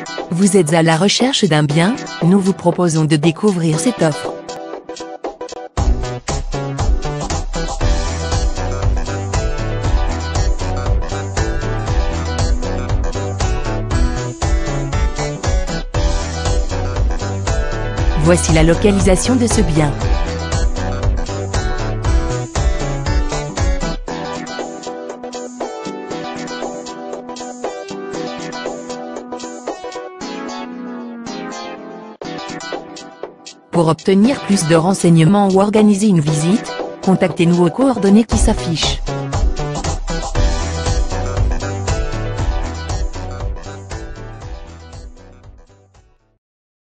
Vous êtes à la recherche d'un bien? Nous vous proposons de découvrir cette offre. Voici la localisation de ce bien. Pour obtenir plus de renseignements ou organiser une visite, contactez-nous aux coordonnées qui s'affichent.